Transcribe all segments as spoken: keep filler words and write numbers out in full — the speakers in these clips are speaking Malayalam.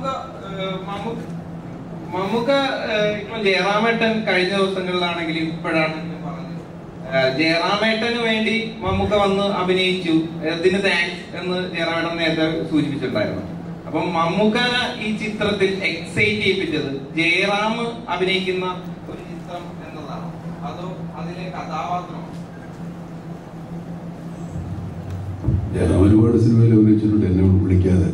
മമ്മൂക്ക ഇപ്പൊ ജയറാമേട്ടൻ കഴിഞ്ഞ ദിവസങ്ങളിലാണെങ്കിലും ഇപ്പോഴാണ് പറഞ്ഞത്, ജയറാമേട്ടന് വേണ്ടി മമ്മൂക്ക വന്ന് അഭിനയിച്ചു, ഇതിന് താങ്ക്സ് എന്ന് ജയറാമേട്ടൻ നേരത്തെ സൂചിപ്പിച്ചിട്ടുണ്ടായിരുന്നു. അപ്പം മമ്മൂക്കനെ ഈ ചിത്രത്തിൽ എക്സൈറ്റ് ചെയ്യിപ്പിച്ചത് ജയറാം അഭിനയിക്കുന്ന ഒരു ചിത്രം എന്നതാണോ അതോ അതിലെ കഥാപാത്രമോ? ജയറാം ഒരുപാട് സിനിമയിൽ അഭിനയിച്ചിട്ടുണ്ട്, എന്നെ വിളിക്കാതെ.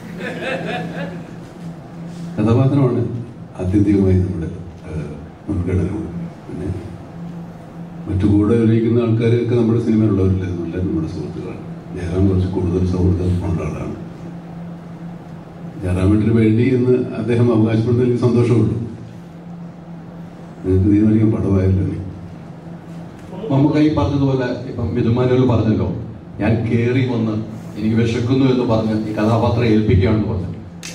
കഥാപാത്രമാണ് ആത്യന്തികമായി നമ്മുടെ മുൻഗണന. പിന്നെ മറ്റു കൂടെ അഭിനയിക്കുന്ന ആൾക്കാരൊക്കെ നമ്മുടെ സിനിമയിലുള്ളവരില്ല, നല്ല നമ്മുടെ സുഹൃത്തുക്കളാണ്. ജയറാം കുറച്ച് കൂടുതൽ സൗഹൃദം ഉള്ള ആളാണ്. ജയറാമേട്ടന് വേണ്ടി എന്ന് അദ്ദേഹം അവകാശപ്പെടുന്ന എനിക്ക് സന്തോഷമുള്ളൂ. നിങ്ങൾക്ക് തീരുമാനിക്കാൻ പടമായല്ലോ. നമുക്ക് ഈ പറഞ്ഞതുപോലെ ഇപ്പം മിഥുമാനുവൽ പറഞ്ഞല്ലോ, ഞാൻ കയറി വന്ന് എനിക്ക് വിശക്കുന്നു എന്ന് പറഞ്ഞ് ഈ കഥാപാത്രം ഏൽപ്പിക്കുകയാണെന്ന് പറഞ്ഞു.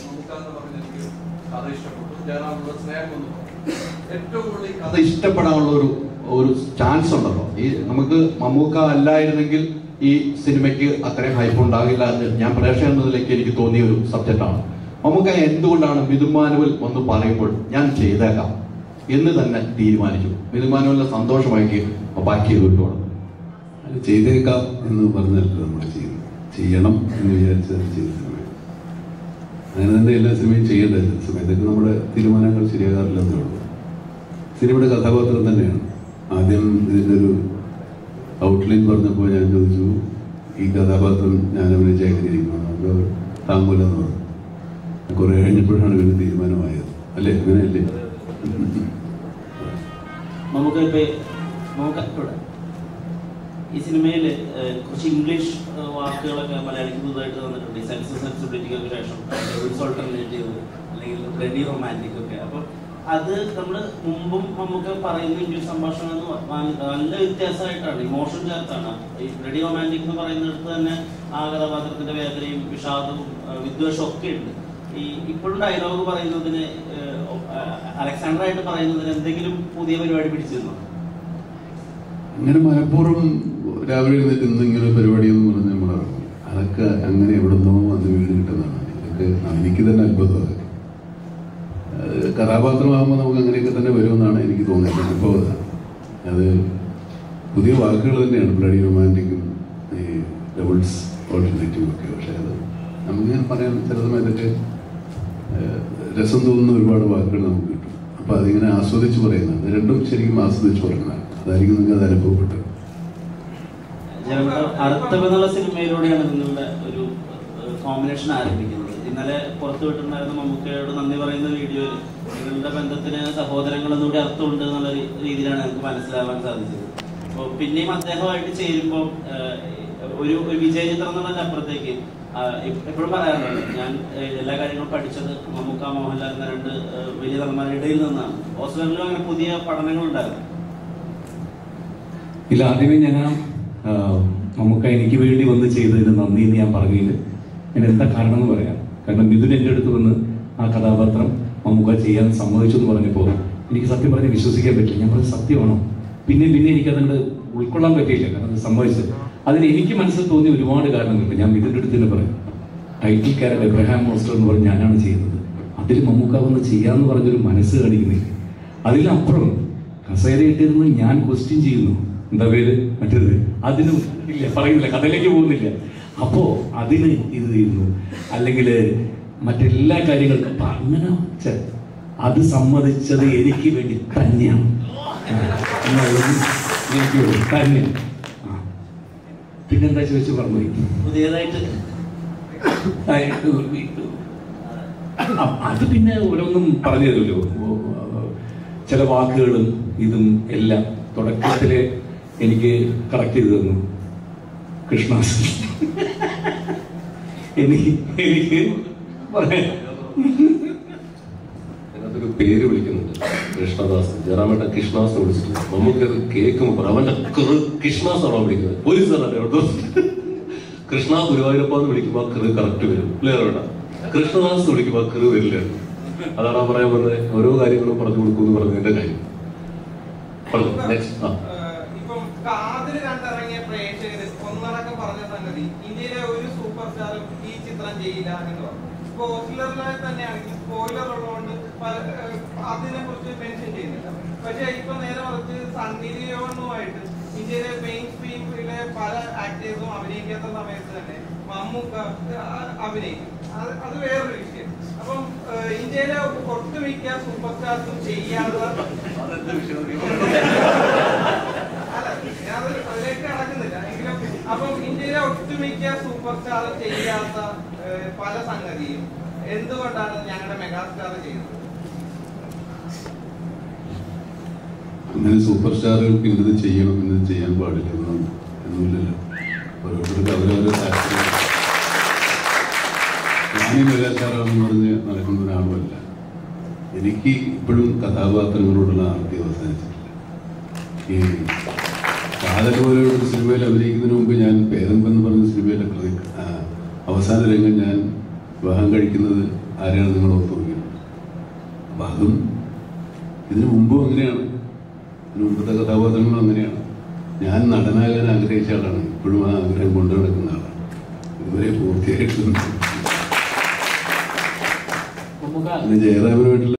ഏറ്റവും കൂടുതൽ ഈ കഥ ഇഷ്ടപ്പെടാനുള്ള ഒരു ഒരു ചാൻസ് ഉണ്ടല്ലോ. ഈ നമുക്ക് മമ്മൂക്ക അല്ലായിരുന്നെങ്കിൽ ഈ സിനിമയ്ക്ക് അത്രയും ഹൈപ്പ് ഉണ്ടാകില്ല എന്ന് ഞാൻ പ്രേക്ഷകൻ എന്നതിലേക്ക് എനിക്ക് തോന്നിയ ഒരു സബ്ജക്റ്റാണ്. മമ്മൂക്ക എന്തുകൊണ്ടാണ് മിഥുമാനുവൽ വന്ന് പറയുമ്പോൾ ഞാൻ ചെയ്തേക്കാം എന്ന് തന്നെ തീരുമാനിച്ചു. മിഥുമാനുവലിന്റെ സന്തോഷമാക്കി ബാക്കി കിട്ടുവാണ്. അത് ചെയ്തേക്കാം എന്ന് പറഞ്ഞല്ലോ നമ്മൾ ചെയ്യുന്നത്. ചെയ്യണം എന്ന് വിചാരിച്ചത് ചെയ്ത സിനിമ. അങ്ങനെ തന്നെ എല്ലാ സിനിമയും ചെയ്യേണ്ട സമയത്തൊക്കെ നമ്മുടെ തീരുമാനങ്ങൾ ശരിയാകാറില്ലെന്നേ ഉള്ളൂ. സിനിമയുടെ കഥാപാത്രം തന്നെയാണ്. ആദ്യം ഇതിൻ്റെ ഒരു ഔട്ട്ലൈൻ പറഞ്ഞപ്പോൾ ഞാൻ ചോദിച്ചു, ഈ കഥാപാത്രം ഞാൻ അഭിനയിച്ച എങ്ങനെയിരിക്കണം, അപ്പോൾ താങ്കൂലെന്ന് പറഞ്ഞു. കുറെ കഴിഞ്ഞപ്പോഴാണ് ഇവന് തീരുമാനമായത്. അല്ലേ? അങ്ങനെയല്ലേ? നമുക്ക് ഈ സിനിമയിൽ കുറച്ച് ഇംഗ്ലീഷ് വാക്കുകളൊക്കെ മലയാളിക്ക് പുതുതായിട്ട് വന്നിട്ടുണ്ട്. ഈ സെൻസ് സെൻസിബിലിറ്റിക്കൊക്കെ ശേഷം ഓൾട്ടർനേറ്റീവ് അല്ലെങ്കിൽ റെഡി റൊമാൻറ്റിക് ഒക്കെ. അപ്പം അത് നമ്മൾ മുമ്പും നമുക്ക് പറയുന്ന ഇംഗ്ലീഷ് സംഭാഷണം നല്ല വ്യത്യാസമായിട്ടാണ്, ഇമോഷൻ ചേർത്താണ്. ഈ റെഡി റൊമാൻറ്റിക് എന്ന് പറയുന്നിടത്ത് തന്നെ ആ കഥാപാത്രത്തിന്റെ വേദനയും വിഷാദവും വിദ്വേഷവും ഒക്കെ ഉണ്ട്. ഈ ഇപ്പോഴും ഡയലോഗ് പറയുന്നതിന് അലക്സാണ്ടർ ആയിട്ട് പറയുന്നതിന് എന്തെങ്കിലും പുതിയ പരിപാടി പിടിച്ചിരുന്നോ? അങ്ങനെ മനഃപൂർവ്വം രാവിലെ എഴുന്നേറ്റ് ഇന്ന് ഇങ്ങനെ പരിപാടി എന്ന് പറഞ്ഞ് നമ്മൾ ഇറങ്ങും. അതൊക്കെ അങ്ങനെ എവിടുന്നോ വന്ന് വീട് കിട്ടുന്നതാണ്. ഇതൊക്കെ എനിക്ക് തന്നെ അത്ഭുതം. അതൊക്കെ കഥാപാത്രമാകുമ്പോൾ നമുക്ക് അങ്ങനെയൊക്കെ തന്നെ വരുമെന്നാണ് എനിക്ക് തോന്നിയത്. ഇപ്പോൾ അത് പുതിയ വാക്കുകൾ തന്നെയാണ്, ബ്ലഡി റൊമാൻറ്റിക്കും ഈ ഡബിൾസ് ഓൾട്ടർനേറ്റീവും ഒക്കെ. പക്ഷേ അത് നമുക്കിങ്ങനെ പറയാൻ ചില സമയത്തൊക്കെ രസം തോന്നുന്ന ഒരുപാട് വാക്കുകൾ നമുക്ക് കിട്ടും. അപ്പോൾ അതിങ്ങനെ ആസ്വദിച്ച് പറയുന്നതാണ്. രണ്ടും ശരിക്കും ആസ്വദിച്ച് പറയുന്നതാണ്. അതായിരിക്കും നിങ്ങൾക്ക് അത് അനുഭവപ്പെട്ടത്. അർത്ഥമെന്നുള്ള സിനിമയിലൂടെയാണ് നിങ്ങളുടെ ഒരു കോമ്പിനേഷൻ ആരംഭിക്കുന്നത്. ഇന്നലെ പുറത്തു വിട്ടിട്ടുണ്ടായിരുന്ന മമ്മൂക്കയോട് നന്ദി പറയുന്ന വീഡിയോയിൽ നിങ്ങളുടെ ബന്ധത്തിന് സഹോദരങ്ങളെന്നുകൂടി അർത്ഥമുണ്ട് എന്നുള്ള രീതിയിലാണ് നമുക്ക് മനസ്സിലാവാൻ സാധിച്ചത്. അപ്പോൾ പിന്നെയും അദ്ദേഹമായിട്ട് ചേരുമ്പോൾ ഒരു ഒരു വിജയ ചിത്രം എന്നുള്ളതിന്റെ അപ്പുറത്തേക്ക് എപ്പോഴും പറയാറുണ്ട്, ഞാൻ എല്ലാ കാര്യങ്ങളും പഠിച്ചത് മമ്മൂക്ക മോഹൻലാൽ എന്ന രണ്ട് വലിയ നടന്മാരുടെ ഇടയിൽ നിന്നാണ്. ഓസ്ലറിലും അങ്ങനെ പുതിയ പഠനങ്ങൾ ഉണ്ടായിരുന്നു. ഇല്ല, ആദ്യമേ ഞാൻ മമ്മൂക്ക എനിക്ക് വേണ്ടി വന്ന് ചെയ്തതിന് നന്ദി എന്ന് ഞാൻ പറഞ്ഞതിൽ ഞാൻ എന്താ കാരണം എന്ന് പറയാം. കാരണം മിഥുൻ എൻ്റെ അടുത്ത് വന്ന് ആ കഥാപാത്രം മമ്മൂക്ക ചെയ്യാൻ സമ്മതിച്ചു എന്ന് പറഞ്ഞപ്പോൾ എനിക്ക് സത്യം പറഞ്ഞ് വിശ്വസിക്കാൻ പറ്റില്ല. ഞാൻ പറഞ്ഞ സത്യമാണോ? പിന്നെ പിന്നെ എനിക്കതുകൊണ്ട് ഉൾക്കൊള്ളാൻ പറ്റിയില്ല. കാരണം അത് സമ്മതിച്ചത് അതിന് എനിക്ക് മനസ്സിൽ തോന്നിയ ഒരുപാട് കാരണങ്ങളുണ്ട്. ഞാൻ മിഥുൻ്റെ അടുത്ത് തന്നെ പറയും, ടൈറ്റിൽ ക്യാരക്ടർ എബ്രഹാം മോസ്റ്റർ എന്ന് പറഞ്ഞ് ഞാനാണ് ചെയ്യുന്നത്. അതിൽ മമ്മൂക്ക വന്ന് ചെയ്യാന്ന് പറഞ്ഞൊരു മനസ്സ് കാണിക്കുന്നില്ല. അതിലപ്പുറം കസേരയിട്ടിരുന്ന് ഞാൻ ക്വസ്റ്റ്യൻ ചെയ്യുന്നു, എന്താ പേര് മറ്റേത്, അതിനും ഇല്ല പറയുന്നില്ല, കഥയിലേക്ക് പോകുന്നില്ല. അപ്പോ അതിന് ഇത് ചെയ്യുന്നു, അല്ലെങ്കിൽ മറ്റെല്ലാ കാര്യങ്ങൾക്കും അങ്ങനെ അത് സമ്മതിച്ചത് എനിക്ക് വേണ്ടി തന്നെയാണ് എനിക്ക് തന്നെ. പിന്നെന്താ ചോദിച്ചു പറഞ്ഞു പുതിയതായിട്ട് അത് പിന്നെ ഓരോന്നും പറഞ്ഞു തരുമല്ലോ. ചില വാക്കുകളും ഇതും എല്ലാം തുടക്കത്തില് എനിക്ക് കറക്റ്റ് ചെയ്ത് തന്നു കൃഷ്ണദാസ്. എനിക്ക് എനിക്ക് പറയാം അതിനകത്തൊരു പേര് വിളിക്കുന്നുണ്ട്, കൃഷ്ണദാസ്. ജയറാമേട്ടൻ കൃഷ്ണദാസ് വിളിച്ചിട്ട് നമുക്ക് അത് കേൾക്കുമ്പോൾ അവന്റെ കൃഷ്ണദാസാണോ വിളിക്കുന്നത്? പോലീസുകാരല്ലേ കൃഷ്ണ ഗുരുവായൂരപ്പ എന്ന് വിളിക്കുമ്പോൾ കൃ കറക്റ്റ് വരും. ക്ലിയർ? കൃഷ്ണദാസ് വിളിക്കുമ്പോൾ കൃ വരില്ല. അതാണ് ആ പറയാൻ പറഞ്ഞത്. ഓരോ കാര്യങ്ങളും പറഞ്ഞു കൊടുക്കുമെന്ന് പറഞ്ഞതിന്റെ കാര്യം. കാതിൽ കണ്ടിറങ്ങിയ പ്രേക്ഷകര് ഒന്നടക്കം പറഞ്ഞ സംഗതി ഇന്ത്യയിലെ ഒരു സൂപ്പർ സ്റ്റാറും ഈ ചിത്രം ചെയ്യില്ല എന്ന് പറഞ്ഞു. ഗോസ്ലറിലെ തന്നെയാണെങ്കിൽ സ്പോയിലർ ഉള്ളതുകൊണ്ട് അതിനെ കുറിച്ച് മെൻഷൻ ചെയ്യുന്നില്ല. പക്ഷെ ഇപ്പൊ നേരെ മറിച്ച് സണ്ണി ലിയോണുമായിട്ട് ഇന്ത്യയിലെ മെയിൻ സ്ട്രീമിലെ പല ആക്ടേഴ്സും അഭിനയിക്കാത്ത സമയത്ത് തന്നെ മമ്മൂക്ക അഭിനയിക്കും. അത് വേറൊരു വിഷയം. അപ്പം ഇന്ത്യയിലെ ഒട്ടുമിക്ക സൂപ്പർ സ്റ്റാർസും ചെയ്യാത്ത അല്ല ഞാൻ അതിലേക്ക് കടക്കുന്നില്ല എങ്കിലും അപ്പം ഇന്ത്യയിലെ ഒട്ടുമിക്ക സൂപ്പർ സ്റ്റാർ ചെയ്യാത്ത പല സംഗതിയും എന്തുകൊണ്ടാണ് ഞങ്ങളുടെ മെഗാസ്റ്റാർ ചെയ്യുന്നത്? അങ്ങനെ സൂപ്പർ സ്റ്റാറുകൾക്ക് ഇന്നത് ചെയ്യണം ഇന്നത് ചെയ്യാൻ പാടില്ല എന്നും എന്നില്ലല്ലോ. ഓരോരുത്തർക്ക് അവരവരെ താല്പര്യം. ഞാനീ മെഗാസ്റ്റാറാണെന്ന് പറഞ്ഞ് നടക്കുന്ന ഒരാളുമല്ല. എനിക്ക് ഇപ്പോഴും കഥാപാത്രങ്ങളോടുള്ള ആർത്തി അവസാനിച്ചിട്ടില്ല. ഈ കാതൽ പോലെയുള്ള സിനിമയിൽ അഭിനയിക്കുന്നതിന് മുമ്പ് ഞാൻ പേരമ്പെന്ന് പറഞ്ഞ സിനിമയിലെ പ്രതി അവസാന രംഗം ഞാൻ വിവാഹം കഴിക്കുന്നത് ആരെയാണ് നിങ്ങൾ ഓർത്തു നോക്കിയത്? അപ്പം അതും ഇതിനു മുമ്പും അങ്ങനെയാണ്. ഇതിനു മുമ്പത്തെ കഥാപാത്രങ്ങളും അങ്ങനെയാണ്. ഞാൻ നടനാകാൻ ആഗ്രഹിച്ച ആളാണ്. ഇപ്പോഴും ആ ആഗ്രഹം കൊണ്ടു നടക്കുന്ന ആളാണ്. ഇതുവരെ പൂർത്തിയായിട്ടുണ്ട്. ജയറാമിനുമായിട്ടുള്ള